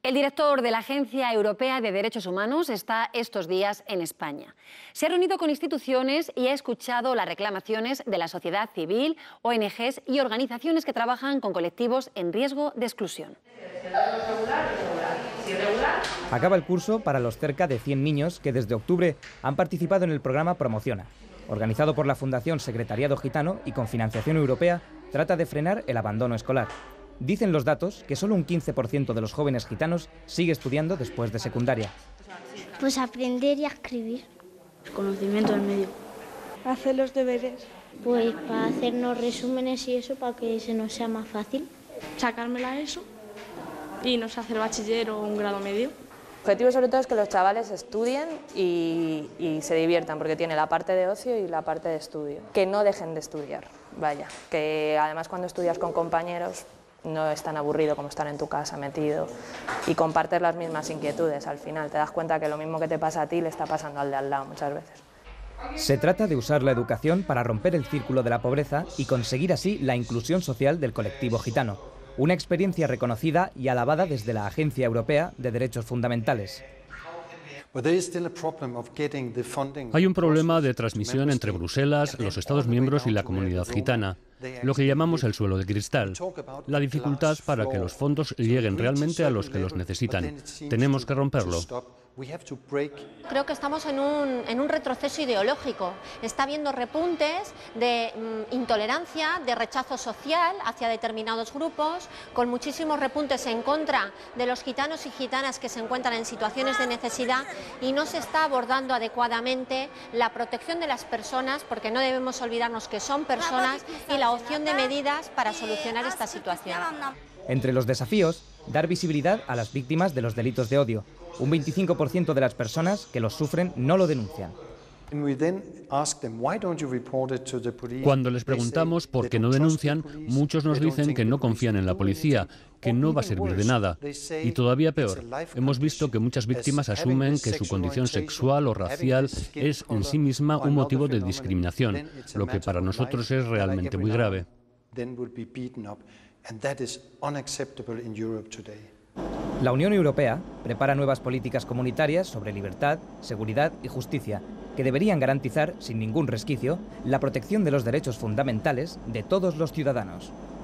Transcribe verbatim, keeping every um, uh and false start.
El director de la Agencia Europea de Derechos Humanos está estos días en España. Se ha reunido con instituciones y ha escuchado las reclamaciones de la sociedad civil, O N Ges y organizaciones que trabajan con colectivos en riesgo de exclusión. Acaba el curso para los cerca de cien niños que desde octubre han participado en el programa Promociona. Organizado por la Fundación Secretariado Gitano y con financiación europea, trata de frenar el abandono escolar. Dicen los datos que solo un quince por ciento de los jóvenes gitanos sigue estudiando después de secundaria. Pues aprender y a escribir. Conocimiento del medio. Hacer los deberes. Pues para hacernos resúmenes y eso, para que se nos sea más fácil. Sacármela eso y no sé, hacer bachiller o un grado medio. El objetivo sobre todo es que los chavales estudien y, y se diviertan, porque tiene la parte de ocio y la parte de estudio. Que no dejen de estudiar, vaya, que además cuando estudias con compañeros no es tan aburrido como estar en tu casa metido y compartes las mismas inquietudes. Al final te das cuenta que lo mismo que te pasa a ti le está pasando al de al lado muchas veces. Se trata de usar la educación para romper el círculo de la pobreza y conseguir así la inclusión social del colectivo gitano. Una experiencia reconocida y alabada desde la Agencia Europea de Derechos Fundamentales. Hay un problema de transmisión entre Bruselas, los Estados miembros y la comunidad gitana, lo que llamamos el suelo de cristal. La dificultad para que los fondos lleguen realmente a los que los necesitan. Tenemos que romperlo. Creo que estamos en un, en un retroceso ideológico. Está habiendo repuntes de mm, intolerancia, de rechazo social hacia determinados grupos, con muchísimos repuntes en contra de los gitanos y gitanas que se encuentran en situaciones de necesidad, y no se está abordando adecuadamente la protección de las personas, porque no debemos olvidarnos que son personas, y la opción de medidas para solucionar esta situación. Entre los desafíos, dar visibilidad a las víctimas de los delitos de odio. Un veinticinco por ciento de las personas que los sufren no lo denuncian. Cuando les preguntamos por qué no denuncian, muchos nos dicen que no confían en la policía, que no va a servir de nada. Y todavía peor, hemos visto que muchas víctimas asumen que su condición sexual o racial es en sí misma un motivo de discriminación, lo que para nosotros es realmente muy grave. La Unión Europea prepara nuevas políticas comunitarias sobre libertad, seguridad y justicia, que deberían garantizar, sin ningún resquicio, la protección de los derechos fundamentales de todos los ciudadanos.